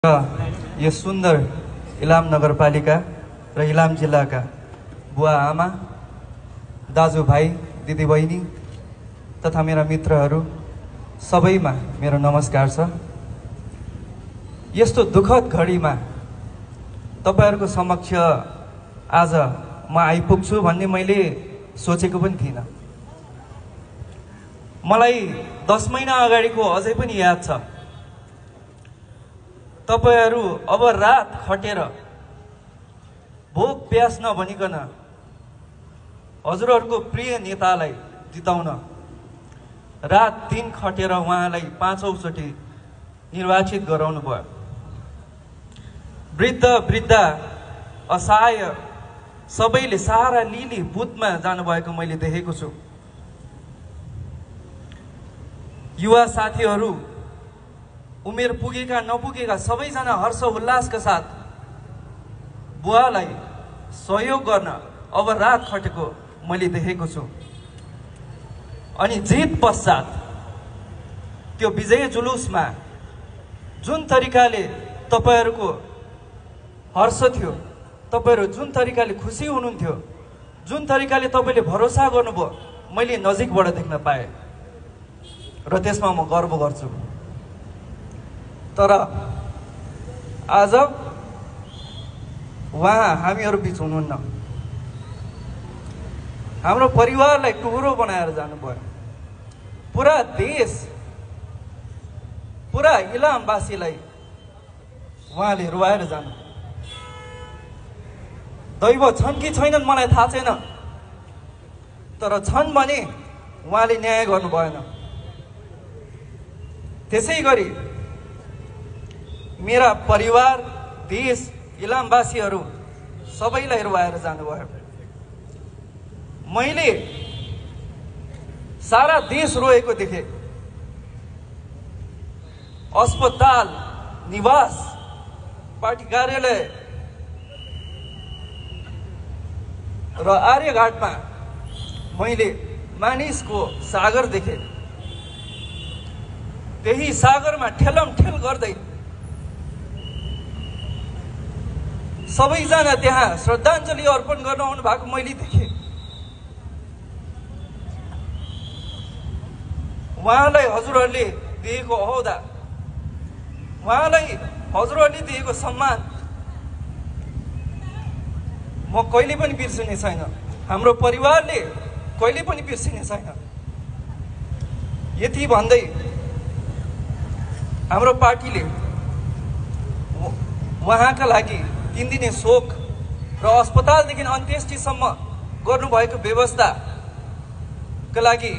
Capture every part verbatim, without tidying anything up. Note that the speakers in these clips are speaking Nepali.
यस सुन्दर इलाम नगरपालिका र इलाम जिल्लाका बुवा आमा, दाजुभाइ, दिदीबहिनी तथा मेरा मित्रहरू सबैमा मेरो नमस्कार छ। यस्तो दुःखद घडीमा तपाईहरुको समक्ष आज म आइपुग्छु भन्ने मैले सोचेको पनि थिइनँ। मलाई दस महिना अगाडिको अझै पनि याद छ। तपाईहरु अब रात खटेर भोक प्यास नभनिकन हजुरहरुको प्रिय नेतालाई जिताउन रात दिन खटेर उहाँलाई पाँचौं चोटि निर्वाचित गराउनु भयो। वृद्ध वृद्धा असहाय सबैले सहारा लिली बुथमा जानुभएको मैले देखेको छु। युवा साथीहरू, उमेर पुगेका नपुगेका सबैजना हर्ष उल्लासका साथ बुवालाई सहयोग गर्न अब रात खटेको मैले देखेको छु। अनि जित पश्चात त्यो विजय जुलुसमा जुन तरिकाले तपाईहरुको हर्ष थियो, तपाईहरु जुन तरिकाले खुसी हुनुहुन्थ्यो, जुन तरिकाले तपाईले भरोसा गर्नुभयो, मैले नजिकबाट देख्न पाएँ र त्यसमा म गर्व गर्छु। तर आज उहाँ हामीहरू बीच हुनुहुन्न। हाम्रो परिवारलाई टुक्रो बनाएर जानुभयो। पुरा देश, पुरा इलामवासीलाई उहाँले रुवाएर जानु। दैव छन् कि छैनन् मलाई थाहा छैन, तर छन् भने उहाँले न्याय गर्नु भएन। त्यसैगरी मेरा परिवार, देश, इलामवासीहरू सबैलाई रुवाएर जानुभयो। मैले सारा देश रोएको देखेँ। अस्पताल, निवास, पार्टी कार्यालय र आर्यघाटमा मैले मानिसको सागर देखेँ। त्यही सागरमा ठेलम ठेल गर्दै सबैजना त्यहाँ श्रद्धाञ्जली अर्पण गर्न आउनु भएको मैले देखेँ। उहाँलाई हजुरहरूले दिएको अहोदा, उहाँलाई हजुरहरूले दिएको सम्मान म कहिले पनि बिर्सिने छैन। हाम्रो परिवारले कहिले पनि बिर्सिने छैन। यति भन्दै हाम्रो पार्टीले उहाँका लागि तीन दिने शोक र अस्पतालदेखि अन्त्येष्टिसम्म गर्नुभएको व्यवस्थाका लागि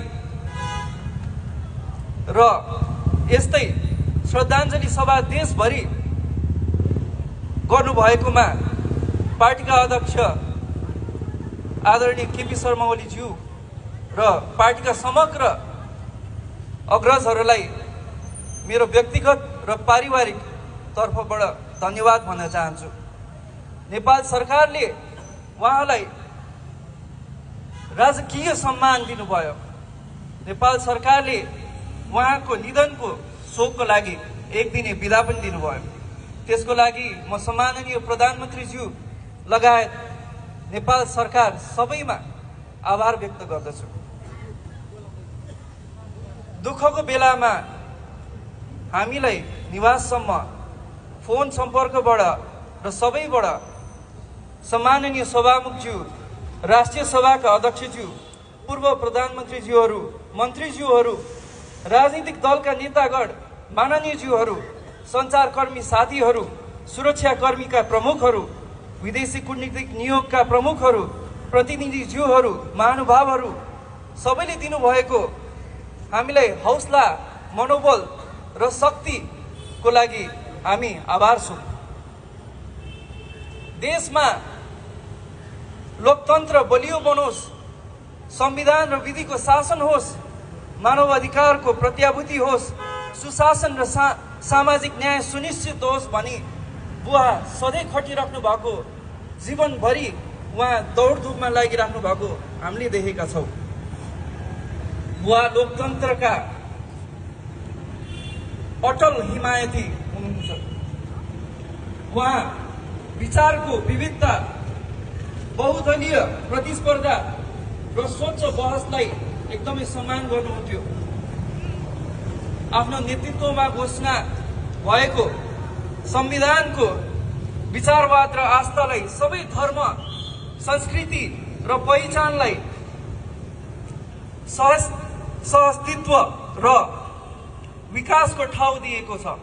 र यस्तै श्रद्धाञ्जली सभा देशभरि गर्नुभएकोमा पार्टीका अध्यक्ष आदरणीय केपी शर्मा ओलीज्यू र पार्टीका समग्र अग्रजहरूलाई मेरो व्यक्तिगत र पारिवारिक तर्फबाट धन्यवाद भन्न चाहन्छु। नेपाल सरकारले उहाँलाई राजकीय सम्मान दिनुभयो। नेपाल सरकारले उहाँको निधनको शोकको लागि एक दिने बिदा पनि दिनुभयो। त्यसको लागि म सम्माननीय प्रधानमन्त्रीज्यू लगायत नेपाल सरकार सबैमा आभार व्यक्त गर्दछु। दुःखको बेलामा हामीलाई निवाससम्म फोन सम्पर्कबाट र सबैबाट सम्माननीय सभामुखज्यू, राष्ट्रिय सभाका अध्यक्षज्यू, पूर्व प्रधानमन्त्रीज्यूहरू, मन्त्रीज्यूहरू, राजनीतिक दलका नेतागण, माननीयज्यूहरू, सञ्चारकर्मी साथीहरू, सुरक्षाकर्मीका प्रमुखहरू, विदेशी कूटनीतिक नियोगका प्रमुखहरू, प्रतिनिधिज्यूहरू, महानुभावहरू सबैले दिनुभएको हामीलाई हौसला, मनोबल र शक्तिको लागि हामी आभार छौँ। देशमा लोकतन्त्र बलियो बनोस्, संविधान र विधिको शासन होस्, मानव अधिकारको प्रत्याभूति होस्, सुशासन र सा, सामाजिक न्याय सुनिश्चित होस् भनी बुवा सधैँ खटिराख्नु भएको, जीवनभरि उहाँ दौडधुपमा लागिराख्नु भएको हामीले देखेका छौँ। बुवा लोकतन्त्रका अटल हिमायती हुनुहुन्छ। उहाँ विचारको विविधता, बहुदलीय प्रतिस्पर्धा र स्वच्छ बहसलाई एकदमै सम्मान गर्नुहुन्थ्यो। आफ्नो नेतृत्वमा घोषणा भएको संविधानको विचारवाद र आस्थालाई सबै धर्म, संस्कृति र पहिचानलाई सह सहअस्तित्व र विकासको ठाउँ दिएको छ।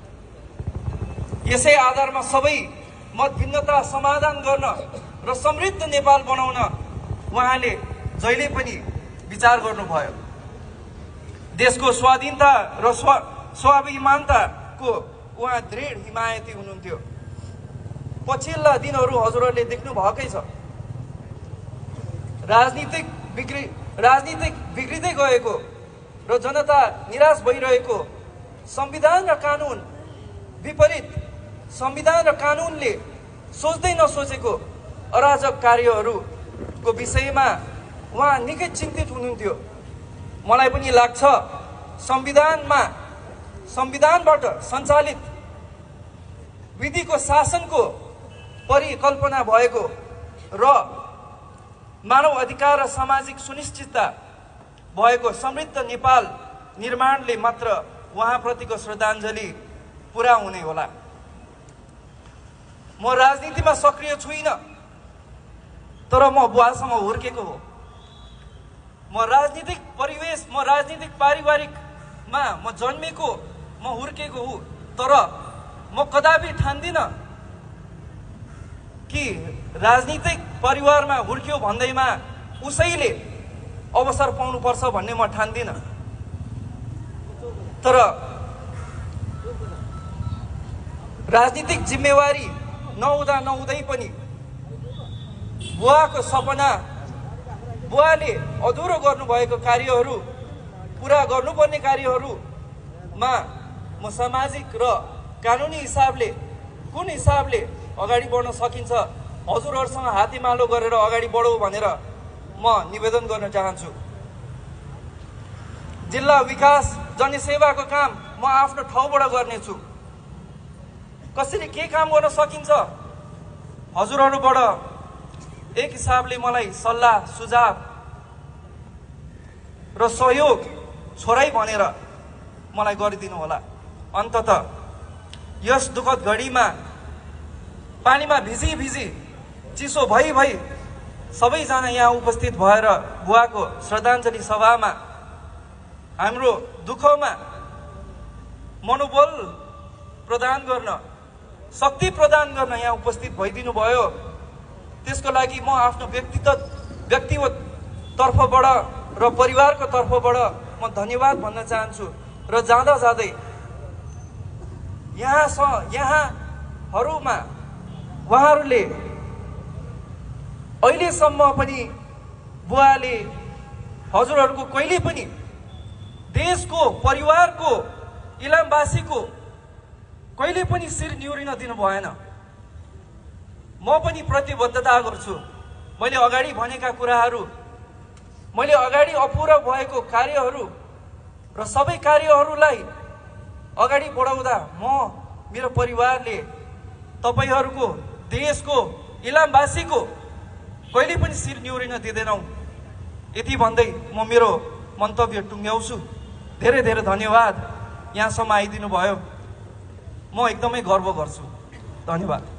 यसै आधारमा सबै मतभिन्नता समाधान गर्न र समृद्ध नेपाल बनाउन उहाँले जहिले पनि विचार गर्नुभयो। देशको स्वाधीनता र स्व स्वाभिमानताको उहाँ दृढ हिमायती हुनुहुन्थ्यो। पछिल्ला दिनहरू हजुरहरूले देख्नु भएकै छ, राजनीतिक बिग्रि राजनीतिक बिग्रिँदै गएको र जनता निराश भइरहेको, संविधान र कानुन विपरीत, संविधान र कानुनले सोच्दै नसोचेको अराजक कार्यहरूको विषयमा उहाँ निकै चिन्तित हुनुहुन्थ्यो। मलाई पनि लाग्छ संविधानमा संविधानबाट सञ्चालित विधिको शासनको परिकल्पना भएको र मानव अधिकार र सामाजिक सुनिश्चितता भएको समृद्ध नेपाल निर्माणले मात्र उहाँप्रतिको श्रद्धाञ्जली पूरा हुने होला। म राजनीतिमा सक्रिय छुइनँ, तर म बुवासँग हुर्केको हो। म राजनीतिक परिवेश, म राजनीतिक पारिवारिकमा म जन्मेको, म हुर्केको हुँ, तर म कदापि ठान्दिनँ कि राजनीतिक परिवारमा हुर्क्यो भन्दैमा उसैले अवसर पाउनुपर्छ भन्ने म ठान्दिनँ। तर राजनीतिक जिम्मेवारी नहुँदा नहुँदै पनि बुवाको सपना, बुवाले अधुरो गर्नुभएको कार्यहरू, पुरा गर्नुपर्ने कार्यहरूमा म सामाजिक र कानुनी हिसाबले कुन हिसाबले अगाडि बढ्न सकिन्छ हजुरहरूसँग हातेमालो गरेर अगाडि बढौँ भनेर म निवेदन गर्न चाहन्छु। जिल्ला विकास जनसेवाको काम म आफ्नो ठाउँबाट गर्नेछु। कसरी के काम गर्न सकिन्छ हजुरहरूबाट एक हिसाबले मलाई सल्लाह सुझाव र सहयोग छोराई भनेर मलाई गरिदिनु होला। अन्ततः यस दुःखद घडीमा पानीमा भिजी भिजी चिसो भई भई सबैजना यहाँ उपस्थित भएर बुवाको श्रद्धाञ्जली सभामा हाम्रो दुःखमा मनोबल प्रदान गर्न, शक्ति प्रदान गर्न यहाँ उपस्थित भइदिनु भयो। त्यसको लागि म आफ्नो व्यक्तिगत व्यक्तिगत तर्फबाट र परिवारको तर्फबाट म धन्यवाद भन्न चाहन्छु। र जाँदा जाँदै यहाँ स यहाँहरूमा उहाँहरूले अहिलेसम्म पनि बुवाले हजुरहरूको कहिले पनि देशको, परिवारको, इलामवासीको कहिले पनि शिर निहुरिन दिनु भएन। म पनि प्रतिबद्धता गर्छु। मैले अगाडि भनेका कुराहरू, मैले अगाडि अपुरा भएको कार्यहरू र सबै कार्यहरूलाई अगाडि बढाउँदा म, मेरो परिवारले तपाईहरूको, देशको, इलामवासीको कहिले पनि शिर निहुरिन दिँदैनौँ। यति भन्दै म मेरो मन्तव्य टुङ्ग्याउँछु। धेरै धेरै धन्यवाद यहाँसम्म आइदिनु भयो। म एकदमै गर्व गर्छु। धन्यवाद।